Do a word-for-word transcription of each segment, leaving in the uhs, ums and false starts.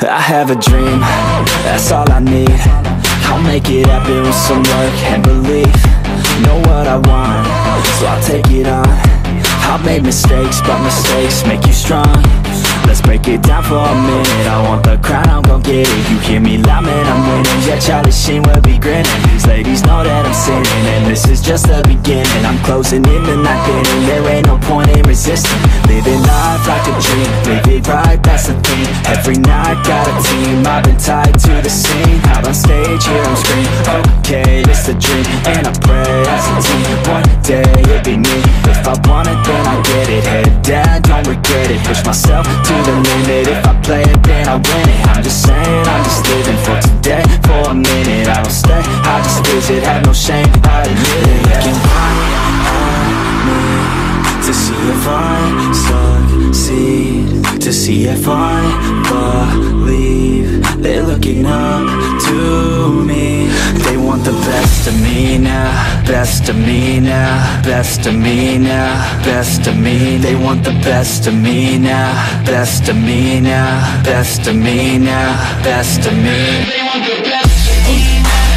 I have a dream, that's all I need. I'll make it happen with some work and belief. Know what I want, so I'll take it on. I've made mistakes, but mistakes make you strong. Let's break it down for a minute. I want the crown, I'm gon' get it. You hear me loud, man, I'm winning. Yeah, Charlie Sheen will be grinning. These ladies know that I'm sinning, and this is just the beginning. I'm closing in the night inning. There ain't no point in resisting. Living life like a dream, live it right, that's the thing. Every night, got a team, I've been tied to the scene. Out on stage, here on screen. Okay, it's a dream, and I pray as a team. One day, it'll be me. If I want it, then I get it. Head down, don't regret it. Push myself to the limit. If I play it, then I win it. I'm just saying, I'm just living for today. For a minute, I don't stay, I just visit. Have no shame, I admit it. Looking right at me to see if I succeed, to see if I believe. They're looking up to me. They want the best of me now, best of me now, best of me now, best of me. They want the best of me now, best of me now, best of me now, best of me. They want the best of me.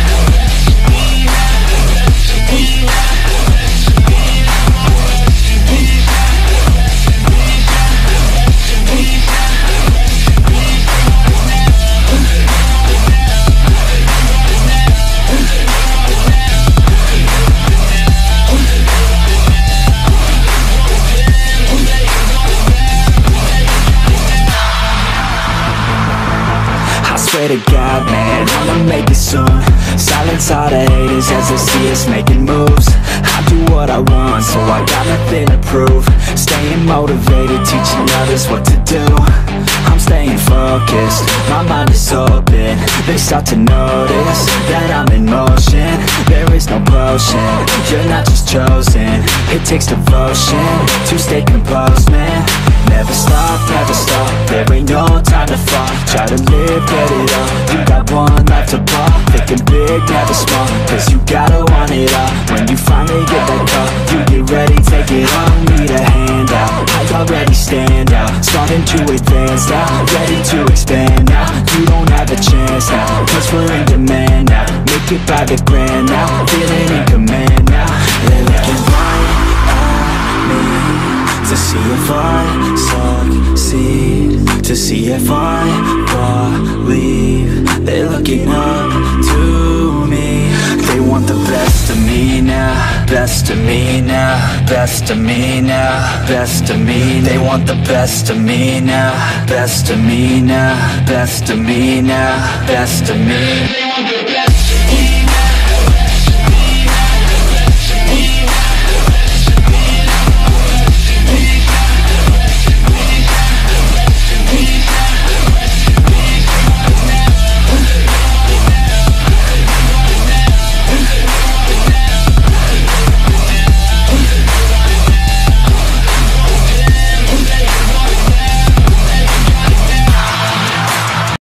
Swear to God, man, I'ma make it soon. Silence all the haters as they see us making moves. I do what I want, so I got nothing to prove. Staying motivated, teaching others what to do. I'm staying focused, my mind is open. They start to notice that I'm in motion. There is no potion, you're not just chosen. It takes devotion to stay composed, man. Never stop, never stop, there ain't no time to fall. Try to live, get it on, you got one life to ball. Thinking big, never small, cause you gotta want it all. When you finally get that call, you get ready, take it on. Need a hand out, I already stand out. Starting to advance now, ready to expand now. You don't have a chance now, cause we're in demand now. Make it by the grand now, feeling in command now. They're looking right at me to see if I succeed, to see if I believe. They're looking up to me. They want the best of me now, best of me now, best of me now, best of me. They want the best of me now, best of me now, best of me now, best of me. They want the